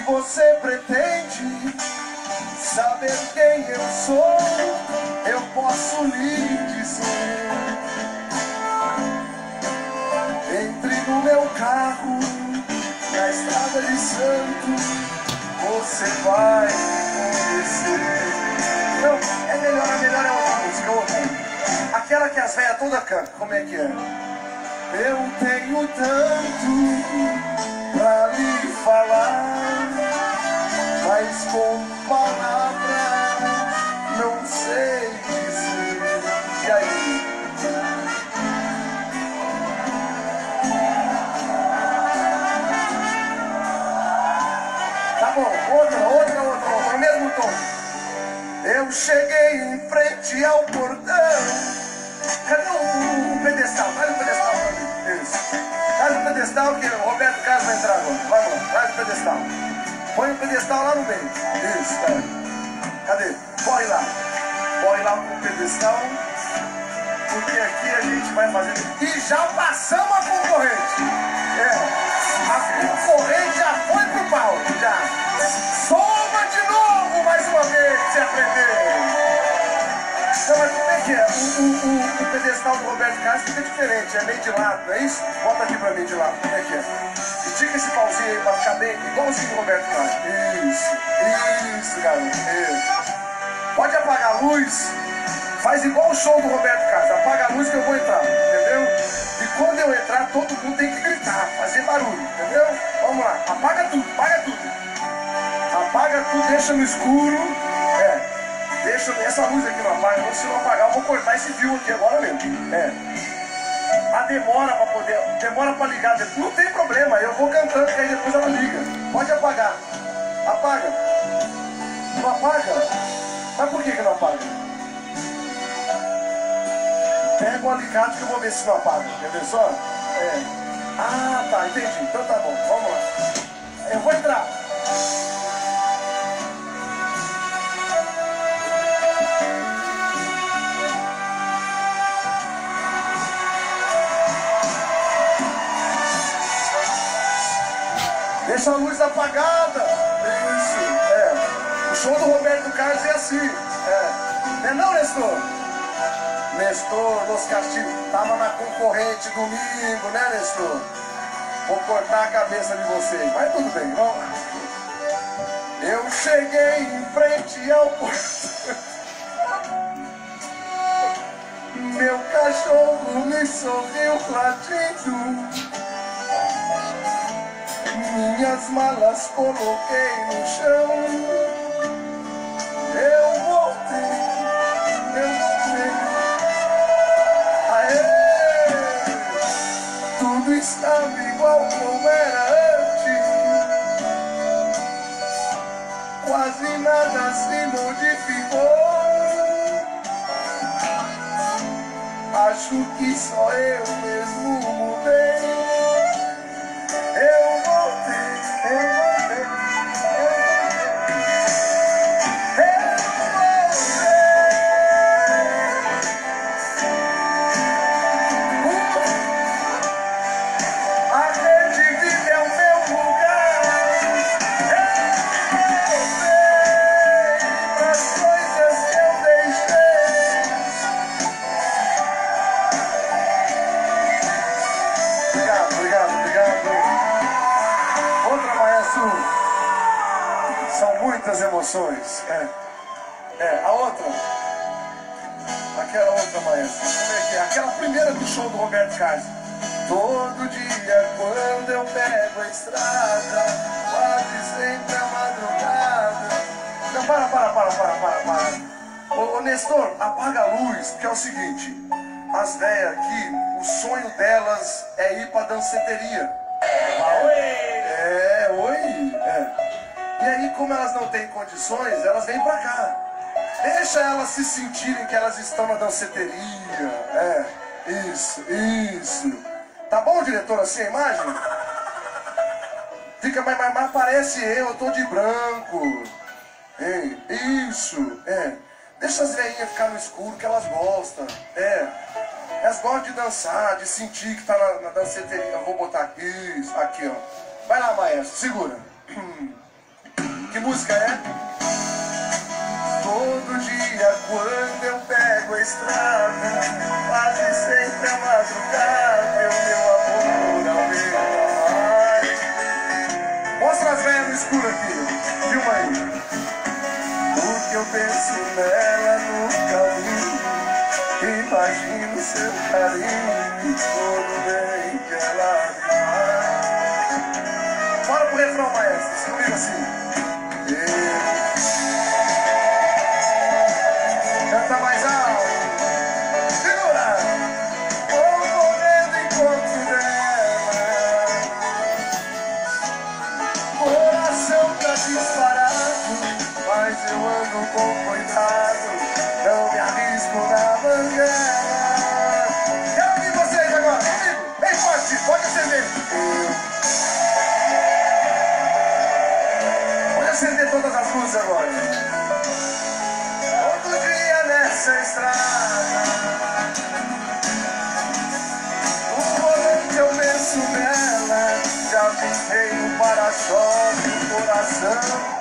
você pretende saber quem eu sou, eu posso lhe dizer. Entre no meu carro, na estrada de Santos, você vai conhecer. Não, é melhor é outra música, outra. Aquela que as velhas todas cantam, como é que é? Eu tenho tanto pra lhe falar, mas com palavras não sei dizer. E aí? Tá bom, outra, no mesmo tom. Eu cheguei em frente ao portão. Cadê o pedestal? Traz o pedestal pra mim. Isso. Traz o pedestal que o Roberto Carlos vai entrar agora. Vamos lá, traz o pedestal. Põe o pedestal lá no meio. Isso, tá. Cadê? Corre lá com o pedestal. Porque aqui a gente vai fazer. E já passamos a concorrente. A concorrente já foi pro pau. Já. Soma de novo mais uma vez pra você aprender. Não, mas como é que é? O pedestal do Roberto Carlos fica diferente, é meio de lado, não é isso? Bota aqui pra mim de lado, como é que é? Estica esse pauzinho aí pra ficar bem igualzinho do Roberto Carlos. Isso, garoto, isso. Pode apagar a luz, faz igual o show do Roberto Carlos, apaga a luz que eu vou entrar, entendeu? E quando eu entrar, todo mundo tem que gritar, fazer barulho, entendeu? Vamos lá, apaga tudo. Apaga tudo, deixa no escuro, deixa essa luz aqui não apaga, se não apagar eu vou cortar esse fio aqui agora mesmo. A demora pra ligar, não tem problema, eu vou cantando que aí depois ela liga. Pode apagar. Apaga. Não apaga? Mas por que não apaga? Pega o alicate que eu vou ver se não apaga. Quer ver só? Ah, tá, entendi. Então tá bom, vamos lá. Eu vou entrar. Deixa a luz apagada. Isso, O show do Roberto Carlos é assim. Não é não, Nestor? Nestor, Los Castigos, tava na concorrente domingo, né, Nestor? Vou cortar a cabeça de vocês, mas tudo bem, vamos lá. Eu cheguei em frente ao portão. Meu cachorro me sorriu latindo. Minhas malas coloquei no chão. Eu voltei. Aê! Tudo estava igual como era antes. Quase nada se modificou. Acho que só eu mesmo mudei. São muitas emoções. A outra. Aquela outra, maestra. Como é que é? Aquela primeira do show do Roberto Carlos. Todo dia quando eu pego a estrada, quase sempre é madrugada. Não, para. Ô Nestor, apaga a luz, porque é o seguinte. As velhas aqui, o sonho delas é ir pra danceteria. E aí, como elas não têm condições, elas vêm pra cá. Deixa elas se sentirem que elas estão na danceteria. Isso. Tá bom, diretor, assim a imagem? Fica, mas parece eu tô de branco. Isso. Deixa as velhinhas ficar no escuro que elas gostam. Elas gostam de dançar, de sentir que tá na danceteria. Eu vou botar aqui, ó. Vai lá, maestro, segura. Que música é? Todo dia quando eu pego a estrada, quase sempre a madrugada, o meu amor ao meu amar. Mostra as velhas no escuro aqui, filma aí. O que eu penso nela no caminho, imagino seu carinho, todo bem que ela faz. Bora pro refrão, maestro, comigo assim. Canta mais alto. Segura. Vou correndo encontro dela. Coração tá disparado, mas eu ando com cuidado, não me arrisco na banguela. Quero ouvir vocês agora, comigo. Bem forte, pode acender. Pode acender todas as luzes agora. Nessa estrada, o volante eu penso nela, já pintei o para-choque, o coração